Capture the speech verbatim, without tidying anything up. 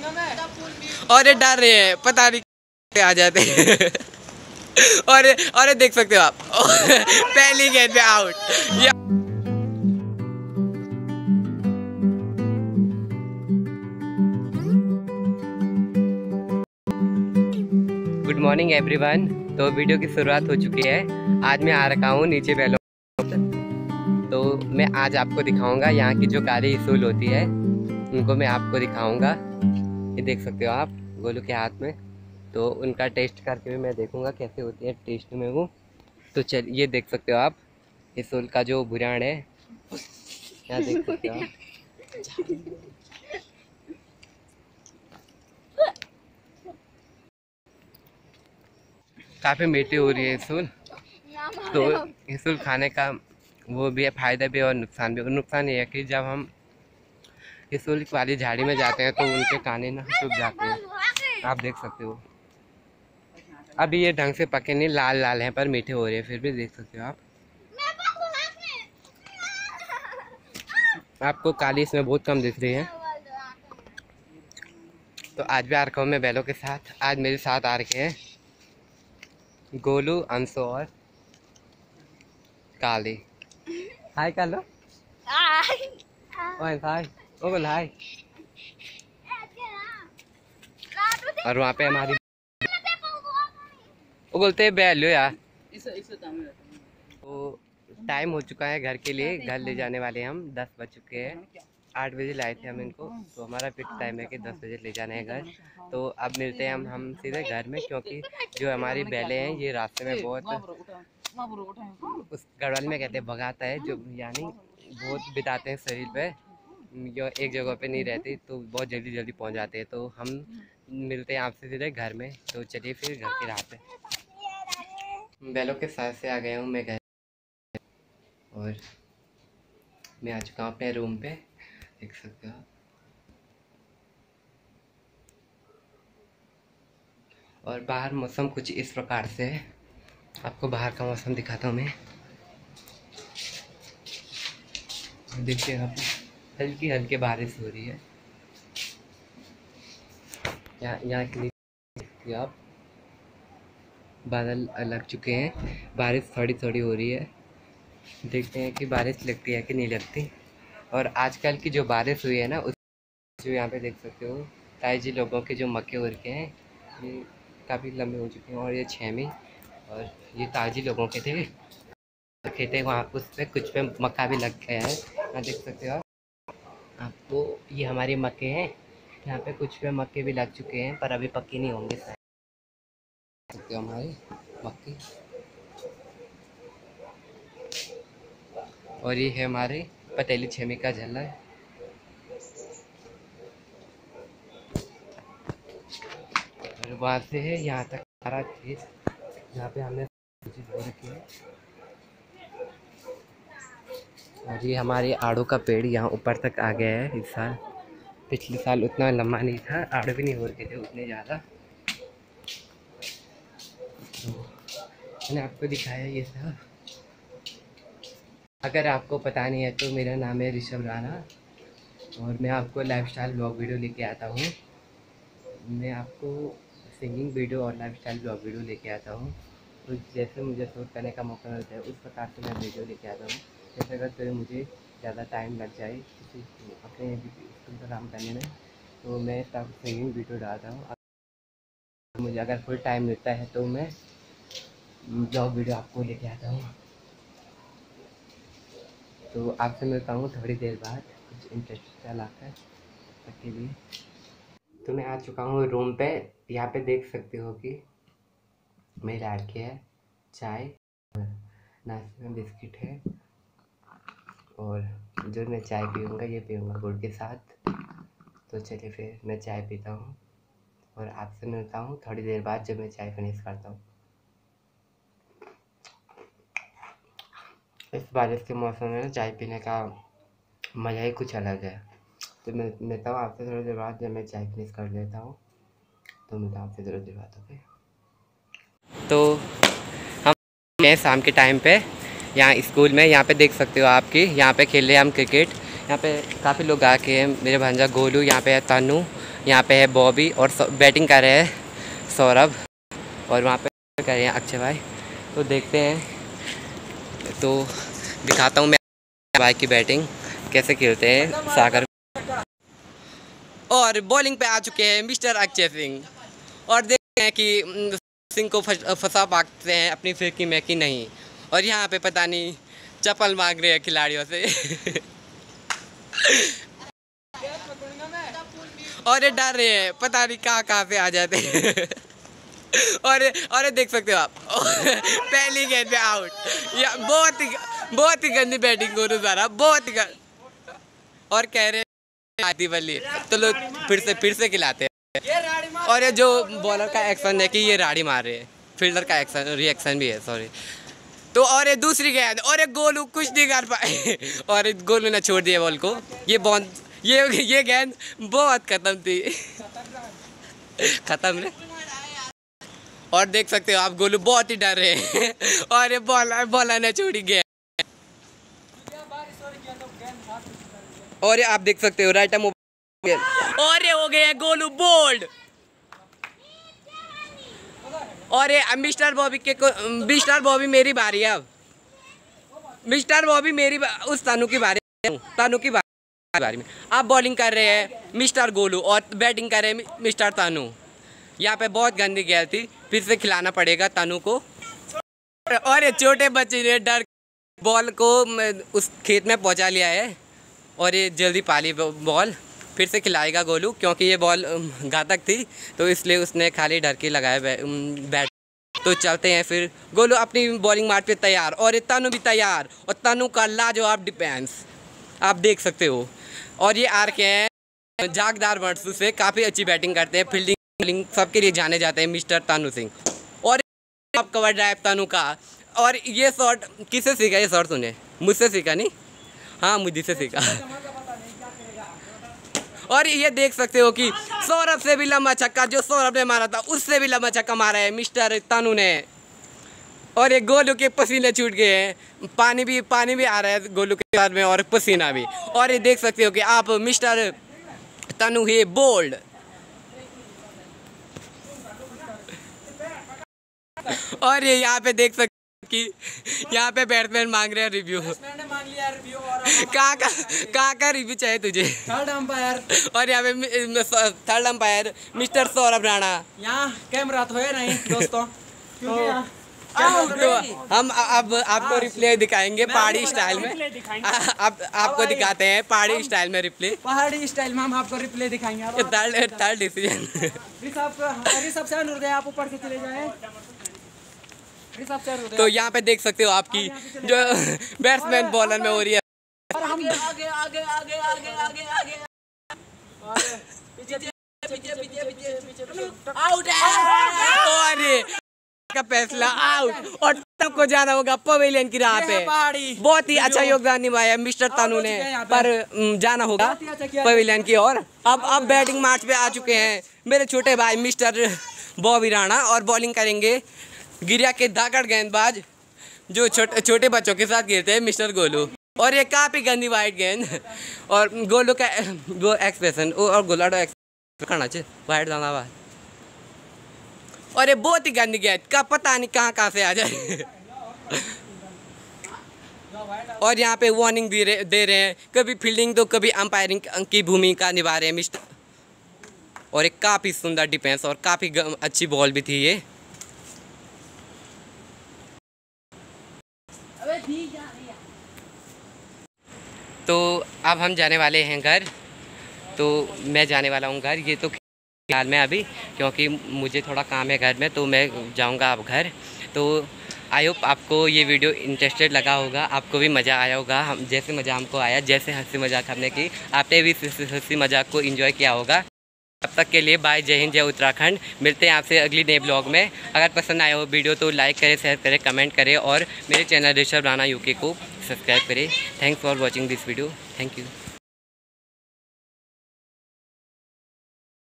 और ये डर रहे हैं, पता नहीं आ जाते हैं। और और देख सकते हो आप पहली गेंद पे आउट। Good morning everyone. तो वीडियो की शुरुआत हो चुकी है। आज मैं आ रखा हूँ नीचे बैलो। तो मैं आज आपको दिखाऊंगा यहाँ की जो काली इसूल होती है, उनको मैं आपको दिखाऊंगा। ये देख सकते हो आप गोलू के हाथ में। तो उनका टेस्ट करके भी मैं देखूंगा कैसे होती है टेस्ट में वो। तो चल ये देख सकते हो आप इसूल का जो बुरान है, यहाँ देख सकते हो आप। काफ़ी मीठी हो रही है इसूल। तो इसूल खाने का वो भी है, फ़ायदा भी और नुकसान भी। और नुकसान ये है कि जब हम इसूल वाली झाड़ी में जाते हैं तो उनके काने ना चुभ जाते हैं। आप देख सकते हो अभी ये ढंग से पके नहीं, लाल लाल हैं पर मीठे हो रहे हैं, फिर भी देख सकते हो आप। आपको काली इसमें बहुत कम दिख रही है। तो आज भी आ रखा हूँ मैं बैलों के साथ। आज मेरे साथ आ रखे हैं गोलू, अंशु और काली। हाय कालो। हाय हाय ओ बोल हाय। और वहाँ पे हमारी वो बोलते हैं बैलो यार। तो टाइम हो चुका है घर के लिए, घर ले जाने वाले हम। दस बज चुके हैं, आठ बजे लाए थे हम इनको। तो हमारा फिक्स टाइम है कि दस बजे ले जाना है घर। तो अब मिलते हैं हम हम सीधे घर में, क्योंकि जो हमारी बैलें हैं ये रास्ते में बहुत, उस गढ़वाल में कहते हैं भगाता है, जो यानी बहुत बिताते हैं शरीर पे, जो एक जगह पे नहीं रहती, तो बहुत जल्दी जल्दी पहुंच जाते हैं। तो हम मिलते हैं आपसे सीधे घर में। तो चलिए फिर घर के राह पे। बैलों के साथ से आ गया हूँ मैं घर, और मैं आ चुका हूँ अपने रूम पे, देख सकते हो। और बाहर मौसम कुछ इस प्रकार से है। आपको बाहर का मौसम दिखाता हूँ मैं। देखिए आप, हल्की हल्की बारिश हो रही है यहाँ यहाँ के लिए। आप बादल लग चुके हैं, बारिश थोड़ी थोड़ी हो रही है। देखते हैं कि बारिश लगती है कि नहीं लगती। और आजकल की जो बारिश हुई है ना, उस जो यहाँ पे देख सकते हो ताई जी लोगों के जो मक्के हो रखे हैं, ये काफ़ी लंबे हो चुके हैं। और ये छेमी, और ये ताजी लोगों के थे खेते, वहाँ उस पर कुछ पे मक्का भी लग गया है। यहाँ देख सकते हो आप आपको। ये हमारे मक्के हैं, यहाँ पे कुछ पे मक्के भी लग चुके हैं पर अभी पक्के नहीं होंगे। सकते हो हमारे मक्के। और ये है हमारे पतेली छेमी का झल्ला। और वहाँ से है यहाँ तक सारा खेत, यहाँ पे हमने बो रखी है। और ये हमारे आड़ू का पेड़ यहाँ ऊपर तक आ गया है इस साल। पिछले साल उतना लंबा नहीं था, आड़ू भी नहीं हो रखे थे उतने ज़्यादा। तो मैंने आपको दिखाया ये सब। अगर आपको पता नहीं है तो मेरा नाम है ऋषभ राणा, और मैं आपको लाइफस्टाइल ब्लॉग वीडियो लेके आता हूँ। मैं आपको सिंगिंग वीडियो और लाइफस्टाइल ब्लॉग वीडियो लेके आता हूँ। तो जैसे मुझे शूट करने का मौका मिलता है उस प्रकार से मैं वीडियो लेके आता हूँ। जैसे अगर तो मुझे ज़्यादा टाइम लग जाए किसी अपने स्कूल का काम करने में, तो मैं तब सिंगिंग वीडियो डालता हूँ। मुझे अगर फुल टाइम मिलता है तो मैं ब्लॉग वीडियो आपको लेके आता हूँ। तो आपसे मिलता हूँ थोड़ी देर बाद कुछ इंटरेस्टिंग लाकर के लिए। तो मैं आ चुका हूँ रूम पे। यहाँ पे देख सकते हो कि मेरे लड़के है, चाय और नाश्ते में बिस्किट है, और जो मैं चाय पीऊँगा ये पीऊँगा गुड़ के साथ। तो चलिए फिर मैं चाय पीता हूँ और आपसे मिलता हूँ थोड़ी देर बाद जब मैं चाय फिनिश करता हूँ। इस बारिश के मौसम में चाय पीने का मज़ा ही कुछ अलग है। तो मैं मिलता हूँ आपसे थोड़ी देर बाद जब मैं चाय फिनिश कर लेता हूँ। तो मिलता हूँ आपसे थोड़ी देर बाद। ओके, तो हम हैं शाम के टाइम पे यहाँ स्कूल में। यहाँ पे देख सकते हो आपकी, यहाँ पे खेल रहे हैं हम क्रिकेट। यहाँ पे काफ़ी लोग आके हैं। मेरे भांजा गोलू, यहाँ पे है तनु, यहाँ पे है बॉबी और बैटिंग कर रहे हैं सौरभ और वहाँ पे कर रहे हैं अक्षय भाई। तो देखते हैं, तो दिखाता हूँ मैं भाई की बैटिंग कैसे खेलते हैं सागर। और बॉलिंग पे आ चुके हैं मिस्टर अक्षय सिंह और देखते हैं कि सिंह को फंसा पाते हैं अपनी फिरकी में कि नहीं। और यहाँ पे पता नहीं चप्पल मांग रहे हैं खिलाड़ियों से और ये डर रहे हैं, पता नहीं कहाँ कहाँ से आ जाते हैं और और देख सकते हो आप पहली गेंद पे आउट। या बहुत ही बहुत ही गंदी बैटिंग करो सारा, बहुत ही गंदी। और कह रहे हैं आती बल्ली, तो लोग फिर से फिर से खिलाते हैं। और ये जो बॉलर का एक्शन है कि ये राड़ी मार रहे हैं, फील्डर का एक्शन रिएक्शन भी है, सॉरी। तो और ये दूसरी गेंद और एक गोलू कुछ नहीं कर पाए और गोलू ने छोड़ दिया बॉल को। ये बॉल ये ये गेंद बहुत खत्म थी खत्म है। और देख सकते हो आप गोलू बहुत ही डर रहे हैं और ये बॉलर बॉलर ने छोड़ी गेंद। और ये आप देख सकते हो राइट और ये हो गए गोलू बोल्ड। और ये मिस्टर बॉबी के को मिस्टर बॉबी मेरी बारी है। अब मिस्टर बॉबी मेरी उस तानू की बारी तानू की बारी में आप बॉलिंग कर रहे हैं मिस्टर गोलू और बैटिंग कर रहे हैं मिस्टर तानू। यहाँ पे बहुत गंदी गेंद थी, फिर से खिलाना पड़ेगा तानू को। और ये छोटे बच्चे ने डर बॉल को उस खेत में पहुँचा लिया है और ये जल्दी पाली बॉल। फिर से खिलाएगा गोलू क्योंकि ये बॉल घातक थी, तो इसलिए उसने खाली डर के लगाया बैट। तो चलते हैं फिर, गोलू अपनी बॉलिंग मार्च पे तैयार और ये तानू भी तैयार और तानू का लाजवाब डिफेंस आप देख सकते हो। और ये आर के हैं झागदार वर्ड्स से काफ़ी अच्छी बैटिंग करते हैं, फील्डिंग बॉलिंग सबके लिए जाने जाते हैं मिस्टर तानू सिंह। और आप कवर ड्राइव तानू का। और ये शॉट किससे सीखा? ये शॉट तूने मुझसे सीखा नहीं? हाँ मुझे से सीखा। और ये देख सकते हो कि सौरभ से भी लंबा छक्का जो सौरभ ने मारा था उससे भी लंबा छक्का मारा है मिस्टर तानू ने। और ये गोलू के पसीने छूट गए हैं, पानी भी पानी भी आ रहा है गोलू के बाद में और पसीना भी। और ये देख सकते हो कि आप मिस्टर तानू है बोल्ड। और ये यहाँ पे देख सकते कि यहाँ पे बैट्समैन मांग रहे हैं रिव्यू। मांग लिया रिव्यू और कहाँ का कहाँ का रिव्यू चाहिए तुझे? Third umpire. और यहाँ पे third umpire mister Saurabh Rana. यहाँ कैमरा तो है नहीं दोस्तों, तो हम अब आपको रिप्ले दिखाएंगे पहाड़ी स्टाइल में। अब आपको दिखाते हैं पहाड़ी स्टाइल में रिप्ले। पहाड़ी स्टाइल में हम आपको रिप्ले दिखाएंगे। थर्ड थर्ड डिसीजन ऋषभ से अनुरोध है आप ऊपर से चले जाएं। तो यहाँ पे देख सकते हो आपकी जो बैट्समैन बॉलर में हो रही है। आगे आगे आगे आगे आगे आगे आगे पीछे पीछे पीछे पीछे आउट है। और का फैसला आउट और सबको जाना होगा पवेलियन की राह पे। बहुत ही अच्छा योगदान निभाया मिस्टर तानू ने, पर जाना होगा पवेलियन की ओर। अब अब बैटिंग मार्च पे आ चुके हैं मेरे छोटे भाई मिस्टर बॉबी राणा और बॉलिंग करेंगे गिरिया के धाकड़ गेंदबाज जो छोटे छोटे बच्चों के साथ खेलते हैं मिस्टर गोलू। और ये काफ़ी गंदी वाइट गेंद और गोलू का वो एक्सप्रेशन और गोला करना चाहिए वाइट जाना बाद। और ये बहुत ही गंदी गेंद का पता नहीं कहाँ कहाँ से आ जाए। और यहाँ पे वार्निंग दे रहे दे रहे हैं, कभी फील्डिंग तो कभी अंपायरिंग की भूमिका निभा रहे हैं मिस्टर। और एक काफ़ी सुंदर डिफेंस और काफ़ी अच्छी बॉल भी थी ये। तो अब हम जाने वाले हैं घर, तो मैं जाने वाला हूँ घर। ये तो फिलहाल में अभी क्योंकि मुझे थोड़ा काम है घर में, तो मैं जाऊँगा अब घर। तो आई होप आपको ये वीडियो इंटरेस्टेड लगा होगा, आपको भी मज़ा आया होगा हम जैसे मज़ा हमको आया, जैसे हंसी मजाक हमने की आपने भी हंसी मजाक को एंजॉय किया होगा। तब तक के लिए बाय, जय हिंद, जय उत्तराखंड। मिलते हैं आपसे अगली नए ब्लॉग में। अगर पसंद आया हो वीडियो तो लाइक करें, शेयर करें, कमेंट करें और मेरे चैनल ऋषभ राणा यूके को सब्सक्राइब करें। Thanks for watching this video. Thank you.